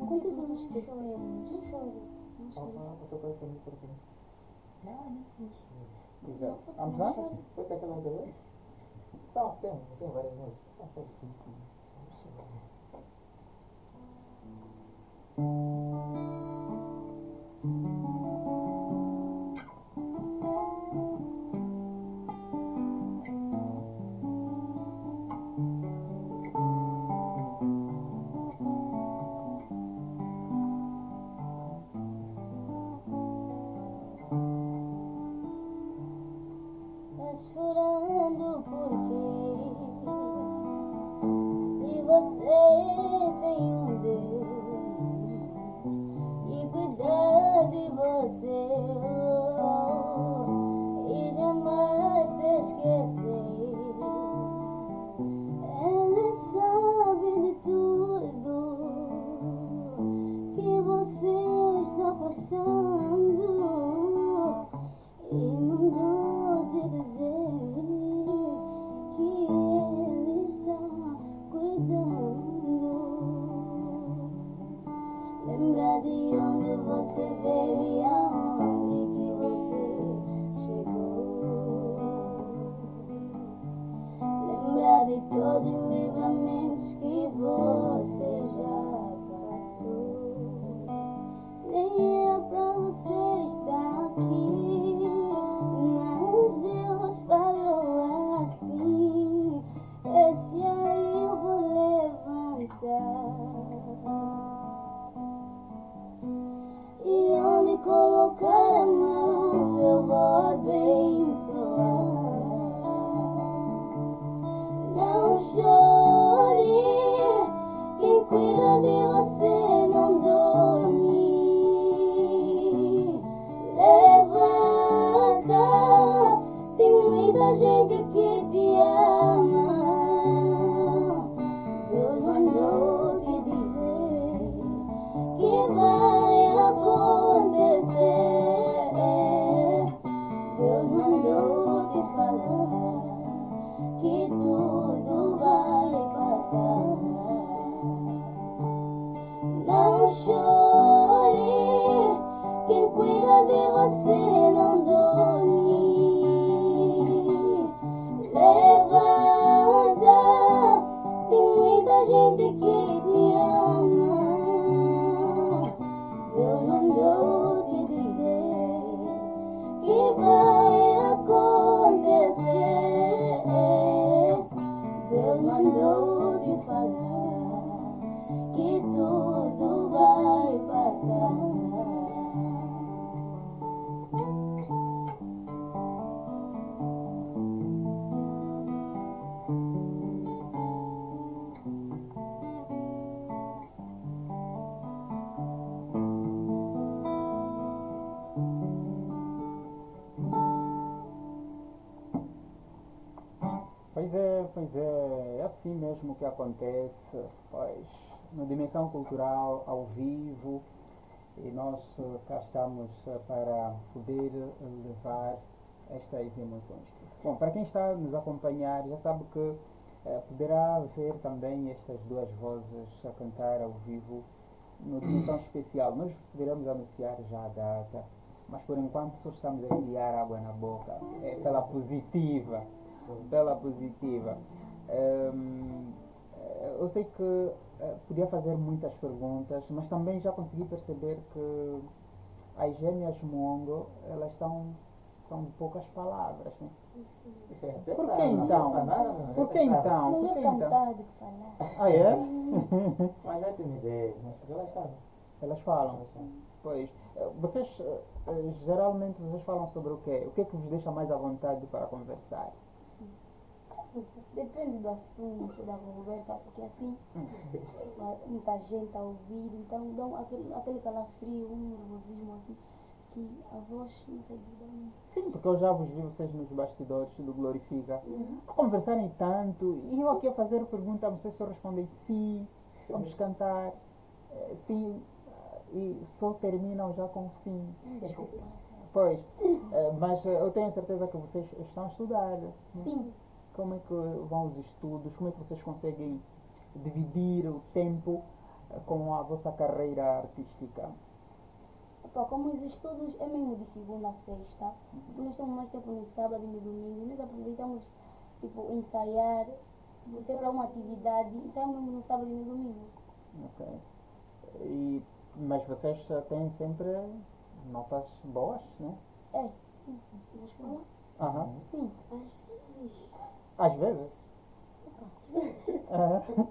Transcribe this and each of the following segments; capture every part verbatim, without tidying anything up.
Quando nós esquecemos. Não choro. Não choro. Eu estou parecendo muito assim. Não, não fiz. Exato. Não, Vamos não lá? choro. Pode ser aquela outra. Só tem, tem várias músicas. Ah, faz assim, sim. Tá chorando porque se você tem um Deus e cuidar de você e jamais te esquecer, Ele sabe de tudo que você está passando e mandou te dizer que Ele está cuidando. Lembra de onde você veio e aonde que você chegou. Lembra de todos os livramentos que você já passou. Nem era pra você estar aqui, mas Deus falou assim: esse aí eu vou levantar. E onde colocar a mão eu vou abençoar. Não chore, quem cuida de você não dorme. Levanta, tem muita gente que te ama. Deus mandou te dizer que vai acontecer. Deus mandou te falar que tudo vai passar. Não chore, quem cuida de você não dorme. Levanta, tem muita gente que te ama. Deus mandou te dizer que vai acontecer. Deus mandou te falar que tudo vai passar. Pois é, pois é, é assim mesmo que acontece, pois, na dimensão cultural, ao vivo, e nós eh, cá estamos eh, para poder eh, levar estas emoções. Bom, para quem está a nos acompanhar, já sabe que eh, poderá ver também estas duas vozes a cantar ao vivo no Dimensão Especial. Nós poderemos anunciar já a data, mas por enquanto só estamos a enviar água na boca, é pela positiva. Pela positiva. Um, eu sei que uh, podia fazer muitas perguntas, mas também já consegui perceber que as gêmeas Mwongo, elas são, são de poucas palavras, né? Isso. Por que então? Por que então? Não Por é que então? cantar de falar. Ah, é? Mas é timidez, mas elas falam. Elas falam. Pois. Uh, Vocês, uh, uh, geralmente, vocês falam sobre o quê? O que é que vos deixa mais à vontade para conversar? Depende do assunto da conversa, porque assim muita gente a ouvir, então dá um- aquele, aquele calafrio, um nervosismo assim, que a voz não sei de onde. Sim, porque eu já vos vi vocês nos bastidores do Glorifica a conversarem tanto e eu aqui a fazer pergunta, vocês só respondem sim, vamos cantar, eh, sim, e só terminam já com sim. Desculpa. Pois, eh, mas eh, eu tenho certeza que vocês estão a estudar. né? Sim. Como é que vão os estudos? Como é que vocês conseguem dividir o tempo com a vossa carreira artística? Opa, como os estudos é mesmo de segunda a sexta, tipo, nós temos mais tempo no sábado e no domingo, nós aproveitamos, tipo, ensaiar, você para uma atividade, ensaiamos mesmo no sábado e no domingo. Ok. E, mas vocês eh, têm sempre notas boas, né? É, sim, sim. Na escola? Aham. Sim. Às vezes. Às vezes. Opa, às vezes. Aham.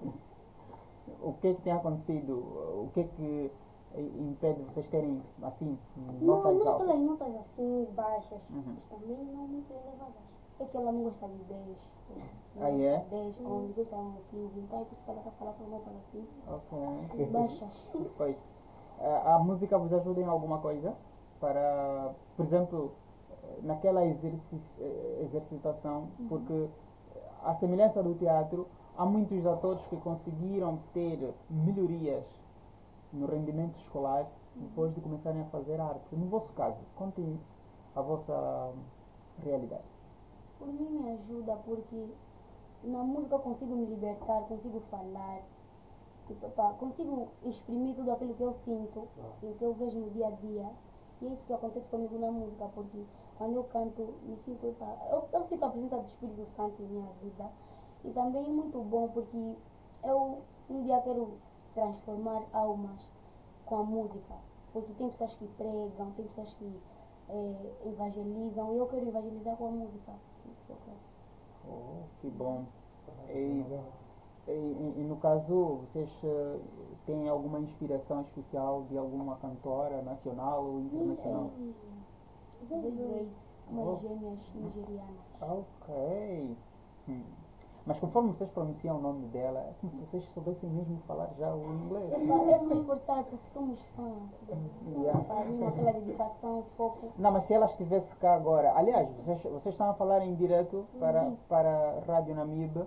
O que é que tem acontecido? O que é que impede vocês terem, assim, Não, notas não altas? aquelas notas assim baixas, Uhum. mas também não muito elevadas. É que ela não gosta de dez. Não Ah, gosta é? de dez, onze, gosta de quinze. Então é por isso que ela está falando só notas assim, Ok. baixas. Perfeito. A, a música vos ajuda em alguma coisa? Para, por exemplo, naquela exerci eh, exercitação, porque à semelhança do teatro, há muitos atores que conseguiram ter melhorias no rendimento escolar depois de começarem a fazer arte. No vosso caso, contem a vossa realidade. Por mim me ajuda porque na música eu consigo me libertar, consigo falar, tipo, pá, consigo exprimir tudo aquilo que eu sinto e o que eu vejo no dia a dia. E é isso que acontece comigo na música, porque quando eu canto, me sinto, pá, eu, eu sinto a presença do Espírito Santo em minha vida. E também é muito bom porque eu um dia quero transformar almas com a música. Porque tem pessoas que pregam, tem pessoas que eh, evangelizam, e eu quero evangelizar com a música. É isso que eu quero. Oh, que bom. E, e, e- e no caso, vocês eh, têm alguma inspiração especial de alguma cantora nacional ou internacional? Zé Grace, Oh. umas gêmeas nigerianas. Ok. Hum. Mas conforme vocês pronunciam o nome dela, é como se vocês soubessem mesmo falar já o inglês. Epá, é se esforçar porque somos fãs. Yeah. Epá, mesmo aquela dedicação, foco. Não, mas se ela estivesse cá agora, aliás, vocês, vocês estão a falar em direto para, Sim. para a Rádio Namibe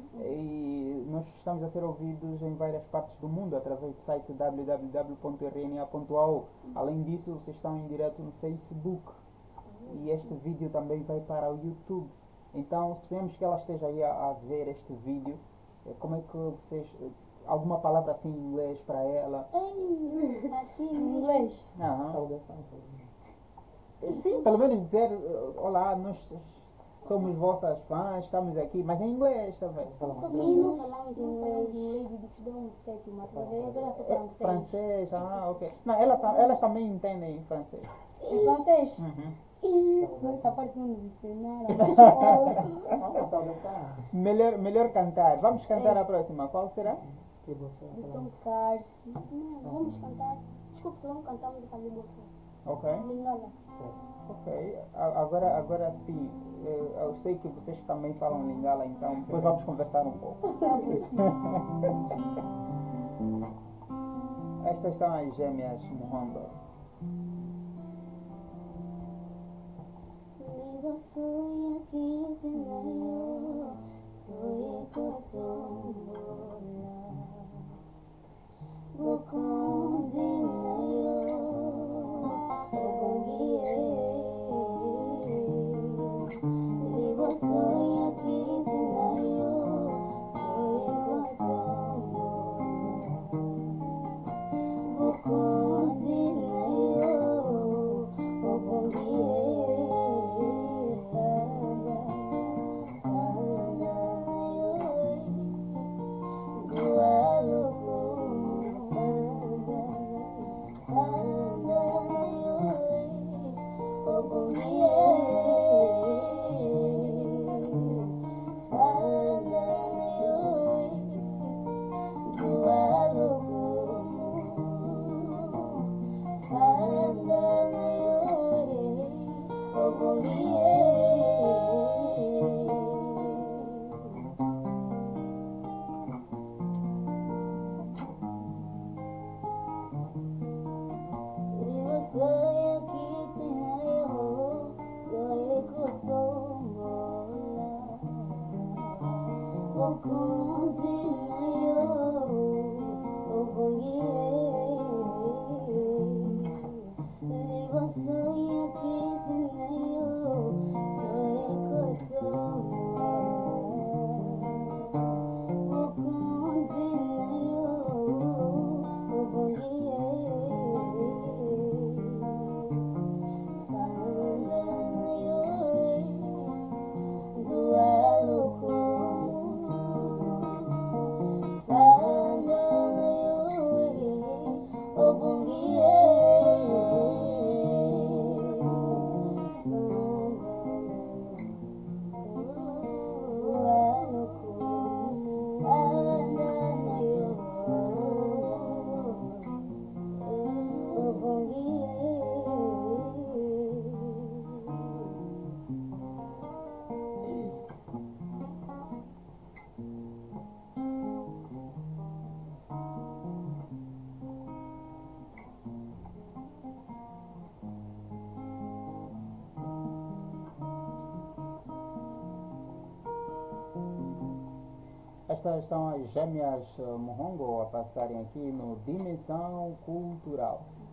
e nós estamos a ser ouvidos em várias partes do mundo através do site w w w ponto r n a ponto a u. Além disso, vocês estão em direto no Facebook e este vídeo também vai para o YouTube. Então, suponhamos que ela esteja aí a, a ver este vídeo, eh, como é que vocês, eh, alguma palavra assim em inglês para ela? Ei, aqui em inglês. Aham. Saudação. Sim, pelo menos dizer, eh, olá, nós somos vossas fãs, estamos aqui, mas em inglês também. Só que não falamos inglês, inglês de que dá um sétimo, tá vendo? Agora só É, francês. francês, ah, ok. Não, ela, ta- elas também entendem francês. Em francês? Uhum. Ih, essa parte não nos ensinaram. Uma saudação. Melhor, melhor cantar. Vamos cantar a próxima. Qual será? Que você De Tom Carf. Não, vamos cantar. Desculpe, se vamos cantar música de bolsa. Ok. Lingala. Ok. A- Agora, agora sim. eh, Eu sei que vocês também falam Lingala, então depois vamos conversar um pouco. Estas são as gêmeas Muhando. Sonha que tinayo, toye katombola. Bokondinayo, obongiye. Libo sonha que tinayo, toye katombola. Bokondinayo, obongiye. Sonha que tinayo, toye kotombola. Bokondinayo, obongiye. Libo sonha que tinayo, toye kotombola. Bokondinayo, Estas são as gêmeas eh, Muhongo a passarem aqui no Dimensão Cultural.